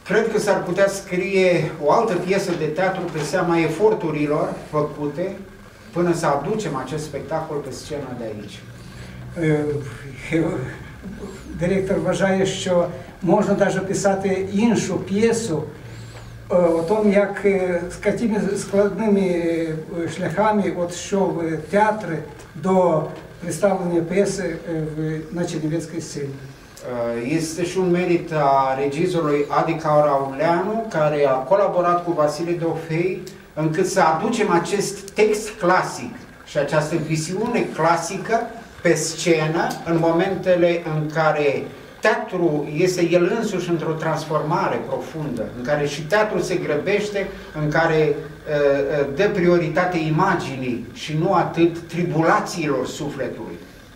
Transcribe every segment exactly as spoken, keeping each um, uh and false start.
Cred că s-ar putea scrie o altă piesă de teatru pe seama eforturilor făcute până să aducem acest spectacol pe scena de aici. Директор вважає, що можна навіть писати іншу п'єсу о тому, як з якими складними шляхами от йшов театр до представлення п'єси на чернівецькій сцені. Este și un merit a regizorului Adi Carauleanu, care a colaborat cu Vasile Dofei, încât să aducem acest text clasic și această viziune clasică pe scenă, în momentele în care teatrul este el însuși într-o transformare profundă, în care și teatrul se grăbește, în care uh, dă prioritate imaginii și nu atât tribulațiilor sufletului.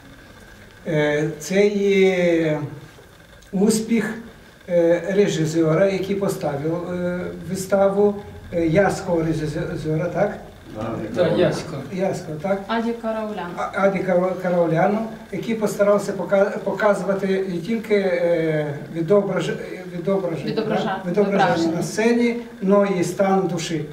Це є успіх режисера, який поставив виставу, яського режисера, так? Так, Ясько. Ясько, так? Аді Карауляну. Аді Карауляну, який постарався показувати не тільки відображ... відображ... відображення відображення на сцені, але і стан душі.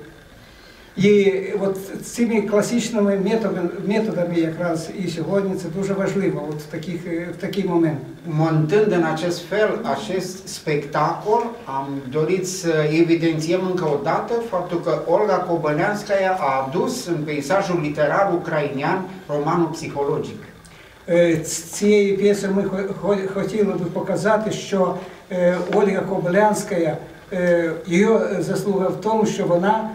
І от цими класичними методами, методами якраз і сьогодні це дуже важливо от в, таких, в такий момент. Montând în acest fel acest spectacol, am dorit să evidențiem încă o dată faptul că Olga Kobăleanskaya a adus în peisajul literar ucrainean romanul psihologic. Цією п'єсою ми хотіли би показати, що Ольга Кобилянська, її заслуга в тому, що вона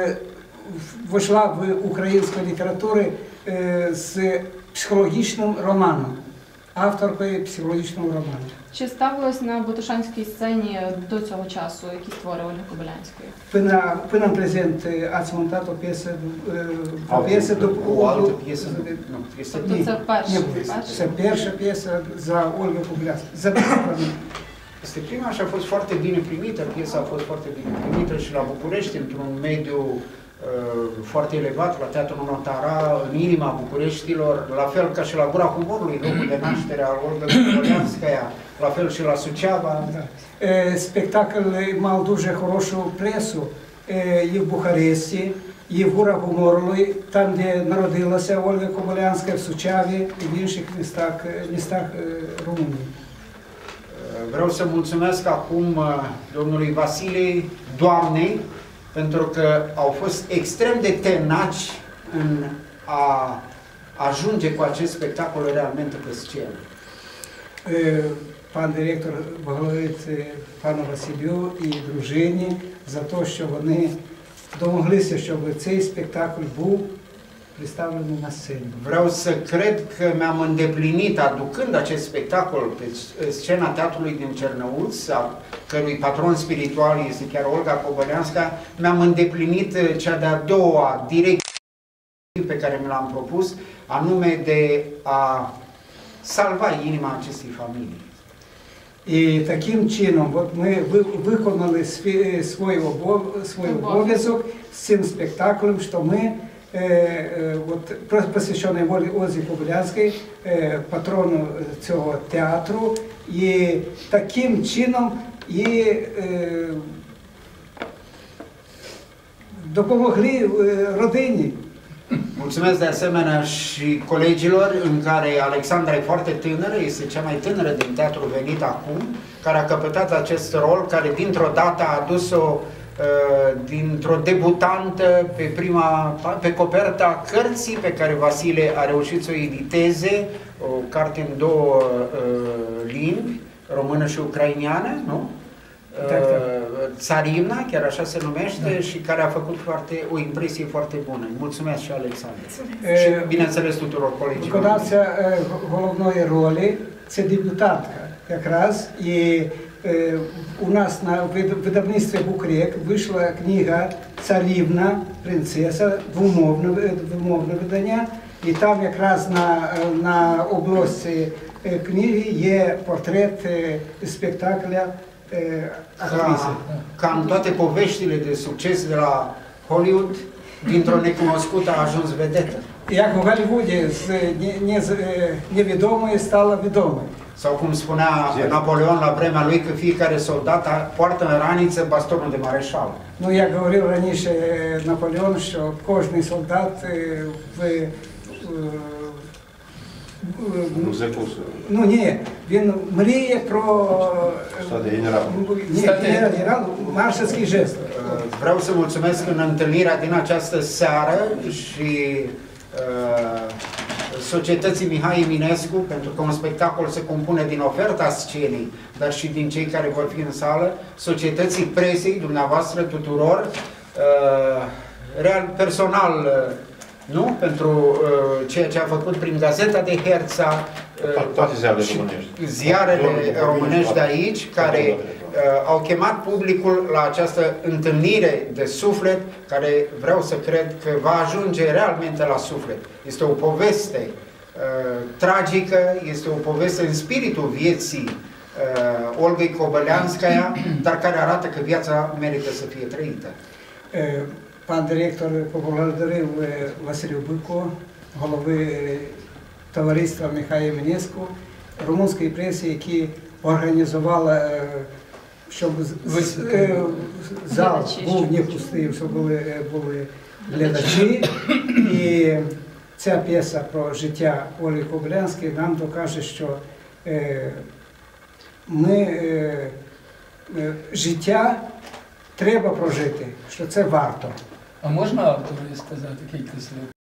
вийшла в українську літературу з психологічним романом, авторкою психологічного роману. Чи ставилось на Бутушанській сцені до цього часу якісь твори Ольги Кобилянської? Până, până în prezent ați montat o piesă, o piesă după o altă piesă? Nu, este Це перша п'єса за Ольгу Кобилянську. Este prima și a fost foarte bine primită, piesa a fost foarte bine primită și la București, într-un mediu uh, foarte elevat, la Teatrul Notara, în inima Bucureștilor, la fel ca și la Gura Humorului, locul de naștere al Olgăi Kobăleanskaya, la fel și la Suceava. Da. Спектакль мав дуже хорошу пресу і в Бухаресті, і в Гурах Гуморлої, там, де народилася Ольга Кобилянська, в Сучаві і в інших містах, містах Румунії. Vreau să mulțumesc acum domnului Vasile, doamnei, pentru că au fost extrem de tenaci în a ajunge cu acest spectacol realmente pe scenă. Пан директор благодарить пану Василю і дружині за те, що вони домоглися, щоб цей спектакль був представлений на сцені. Vreau să cred că mi-am îndeplinit, aducând acest spectacol pe scena Teatrului din Cernăuț, a cărui patron spiritual este chiar Olga Kobăleanskaya, mi-am îndeplinit cea de-a doua direcție pe care mi l-am propus, anume de a salva inima acestei familii. І таким чином от ми виконали свій, свій обов'язок з цим спектаклем, що ми от, посвящений Ользі Кобилянській, патрону цього театру, і таким чином і е, допомогли родині. Mulțumesc de asemenea și colegilor, în care Alexandra e foarte tânără, este cea mai tânără din teatru venit acum, care a căpătat acest rol, care dintr-o dată a adus-o uh, dintr-o debutantă pe, prima, pe coperta cărții pe care Vasile a reușit să o editeze, o carte în două uh, limbi, română și ucraineană, nu? Țarina, chiar așa se numește, da. Și care a făcut foarte, o impresie foarte bună. Mulțumesc și Alexandru. Și bineînțeles tuturor colegilor. Виконавця головної ролі – це дебютантка якраз. І у нас на видавництві «Букрек» вийшла книга «Царівна, принцеса», двомовне, двомовне видання. І там якраз на, на обложці книги є портрет спектакля Ca, ca în toate poveștile de succes de la Hollywood, dintr-o necunoscută a ajuns vedetă. Як у Голлівуді з невідомої стала відомою. Sau cum spunea Napoleon la vremea lui, că fiecare soldat poartă în raniță bastonul de mareșal. Ну, як говорив раніше Наполеон, що кожний солдат е, в, е, Ну, закусує. ну ні, він мріє про Стати генералом. ні, генерал, генерал, маршальський жест. Vreau să mulțumesc în întâlnirea din această seară și uh, societății Mihai Eminescu, pentru că un spectacol se compune din oferta scenei, dar și din cei care vor fi în sală, societății presei, dumneavoastră tuturor, uh, real, personal, uh, nu? Pentru uh, ceea ce a făcut prin Gazeta de Herța, uh, Toate ziarele și românești. ziarele românești de aici, care uh, au chemat publicul la această întâlnire de suflet, care vreau să cred că va ajunge realmente la suflet. Este o poveste uh, tragică, este o poveste în spiritul vieții uh, Olgăi Cobăleanskaya, dar care arată că viața merită să fie trăită. Е, Пан директор поблагодарив е, Василю Буйко, голови е, товариства Михая Єменеску, румунської преси, які організували, е, щоб з- з- е, зал Глядачі, був щоб- не пустий, щоб були, е, були глядачі. І ця п'єса про життя Ольги Кобилянської нам докаже, що е, ми, е, е, життя треба прожити, що це варто. А можна автору сказати кілька слів?